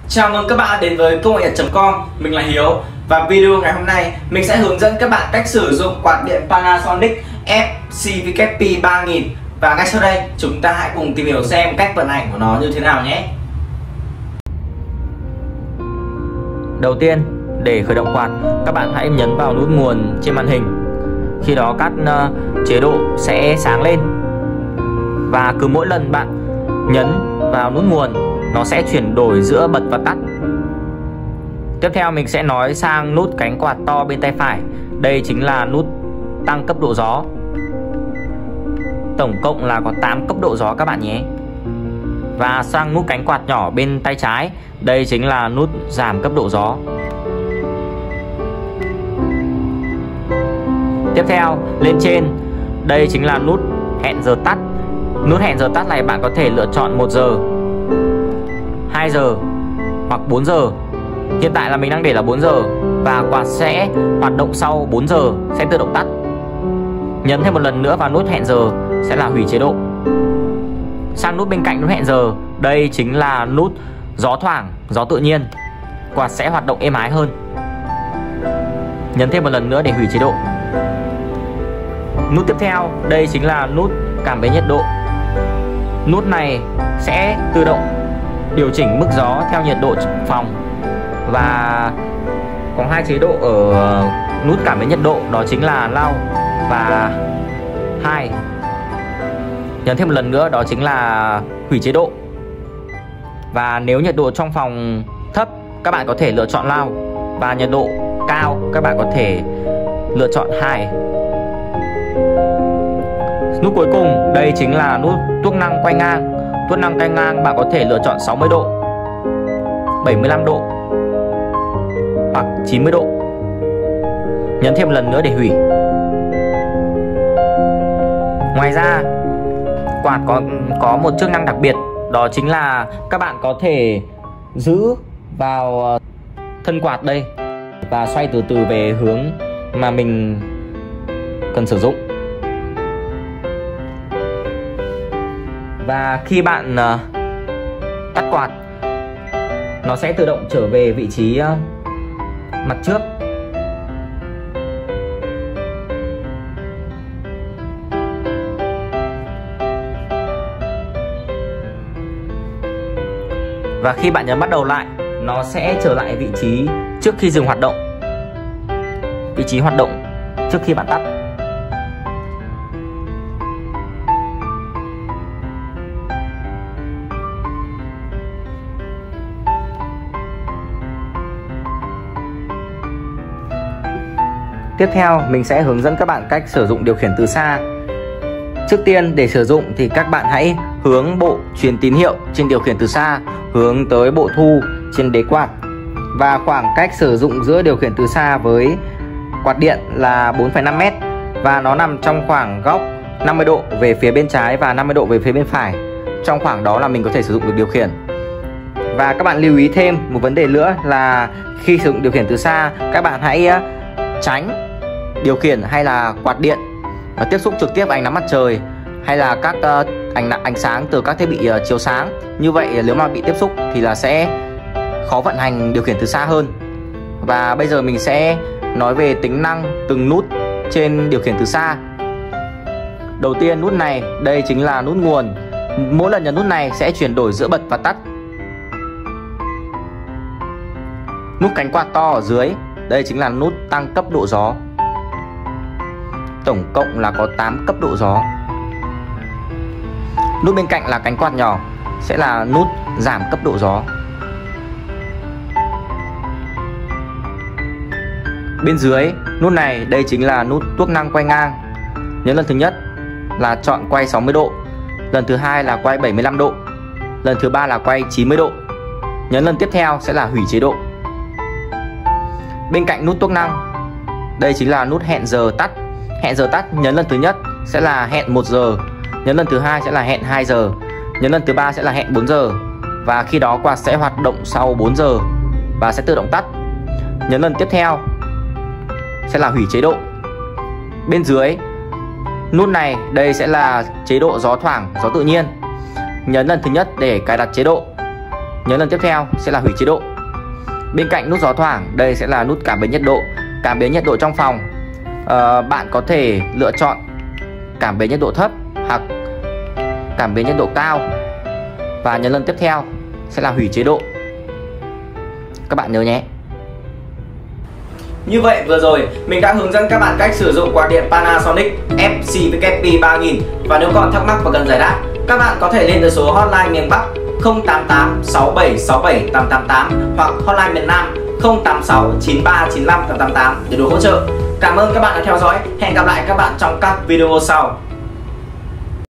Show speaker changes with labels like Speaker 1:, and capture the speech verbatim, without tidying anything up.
Speaker 1: Chào mừng các bạn đến với công nghệ nhật chấm com. Mình là Hiếu. Và video ngày hôm nay mình sẽ hướng dẫn các bạn cách sử dụng quạt điện Panasonic F C W P ba nghìn. Và ngay sau đây chúng ta hãy cùng tìm hiểu xem cách vận hành của nó như thế nào nhé.
Speaker 2: Đầu tiên, để khởi động quạt, các bạn hãy nhấn vào nút nguồn trên màn hình. Khi đó các uh, chế độ sẽ sáng lên. Và cứ mỗi lần bạn nhấn vào nút nguồn, nó sẽ chuyển đổi giữa bật và tắt. Tiếp theo mình sẽ nói sang nút cánh quạt to bên tay phải. Đây chính là nút tăng cấp độ gió. Tổng cộng là có tám cấp độ gió các bạn nhé. Và sang nút cánh quạt nhỏ bên tay trái. Đây chính là nút giảm cấp độ gió. Tiếp theo lên trên, đây chính là nút hẹn giờ tắt. Nút hẹn giờ tắt này bạn có thể lựa chọn một giờ, hai giờ hoặc bốn giờ. Hiện tại là mình đang để là bốn giờ. Và quạt sẽ hoạt động sau bốn giờ, sẽ tự động tắt. Nhấn thêm một lần nữa vào nút hẹn giờ sẽ là hủy chế độ. Sang nút bên cạnh nút hẹn giờ, đây chính là nút gió thoảng, gió tự nhiên. Quạt sẽ hoạt động êm ái hơn. Nhấn thêm một lần nữa để hủy chế độ. Nút tiếp theo, đây chính là nút cảm biến nhiệt độ. Nút này sẽ tự động điều chỉnh mức gió theo nhiệt độ phòng. Và có hai chế độ ở nút cảm biến nhiệt độ, đó chính là low và high. Nhấn thêm một lần nữa, đó chính là hủy chế độ. Và nếu nhiệt độ trong phòng thấp, các bạn có thể lựa chọn low. Và nhiệt độ cao, các bạn có thể lựa chọn high. Nút cuối cùng, đây chính là nút tuốc năng quay ngang. Tuốc năng quay ngang bạn có thể lựa chọn sáu mươi độ, bảy mươi lăm độ hoặc chín mươi độ. Nhấn thêm một lần nữa để hủy. Ngoài ra, quạt có, có một chức năng đặc biệt. Đó chính là các bạn có thể giữ vào thân quạt đây và xoay từ từ về hướng mà mình cần sử dụng. Và khi bạn uh, tắt quạt, nó sẽ tự động trở về vị trí uh, mặt trước. Và khi bạn nhấn bắt đầu lại, nó sẽ trở lại vị trí trước khi dừng hoạt động. Vị trí hoạt động trước khi bạn tắt. Tiếp theo mình sẽ hướng dẫn các bạn cách sử dụng điều khiển từ xa. Trước tiên, để sử dụng thì các bạn hãy hướng bộ truyền tín hiệu trên điều khiển từ xa hướng tới bộ thu trên đế quạt. Và khoảng cách sử dụng giữa điều khiển từ xa với quạt điện là bốn phẩy năm mét. Và nó nằm trong khoảng góc năm mươi độ về phía bên trái và năm mươi độ về phía bên phải. Trong khoảng đó là mình có thể sử dụng được điều khiển. Và các bạn lưu ý thêm một vấn đề nữa là khi sử dụng điều khiển từ xa, các bạn hãy tránh điều khiển hay là quạt điện và tiếp xúc trực tiếp ánh nắng mặt trời hay là các uh, ánh ánh sáng từ các thiết bị uh, chiếu sáng. Như vậy nếu mà bị tiếp xúc thì là sẽ khó vận hành điều khiển từ xa hơn. Và bây giờ mình sẽ nói về tính năng từng nút trên điều khiển từ xa. Đầu tiên, nút này, đây chính là nút nguồn. Mỗi lần nhấn nút này sẽ chuyển đổi giữa bật và tắt. Nút cánh quạt to ở dưới, đây chính là nút tăng cấp độ gió. Tổng cộng là có tám cấp độ gió. Nút bên cạnh là cánh quạt nhỏ, sẽ là nút giảm cấp độ gió. Bên dưới nút này, đây chính là nút tuốc năng quay ngang. Nhấn lần thứ nhất là chọn quay sáu mươi độ, lần thứ hai là quay bảy mươi lăm độ, lần thứ ba là quay chín mươi độ. Nhấn lần tiếp theo sẽ là hủy chế độ. Bên cạnh nút tuốc năng, đây chính là nút hẹn giờ tắt. Hẹn giờ tắt, nhấn lần thứ nhất sẽ là hẹn một giờ, nhấn lần thứ hai sẽ là hẹn hai giờ, nhấn lần thứ ba sẽ là hẹn bốn giờ. Và khi đó quạt sẽ hoạt động sau bốn giờ và sẽ tự động tắt. Nhấn lần tiếp theo sẽ là hủy chế độ. Bên dưới nút này, đây sẽ là chế độ gió thoảng, gió tự nhiên. Nhấn lần thứ nhất để cài đặt chế độ. nhấn lần tiếp theo sẽ là hủy chế độ. Bên cạnh nút gió thoảng, đây sẽ là nút cảm biến nhiệt độ. Cảm biến nhiệt độ trong phòng, à, bạn có thể lựa chọn cảm biến nhiệt độ thấp hoặc cảm biến nhiệt độ cao. Và nhấn lần tiếp theo sẽ là hủy chế độ. Các bạn nhớ nhé.
Speaker 1: Như vậy vừa rồi mình đã hướng dẫn các bạn cách sử dụng quạt điện Panasonic F C W P ba nghìn. Và nếu còn thắc mắc và cần giải đáp, các bạn có thể lên tới số hotline miền Bắc không tám tám sáu bảy sáu bảy tám tám tám hoặc hotline miền Nam không tám sáu chín ba chín năm tám tám tám để được hỗ trợ. Cảm ơn các bạn đã theo dõi. Hẹn gặp lại các bạn trong các video sau.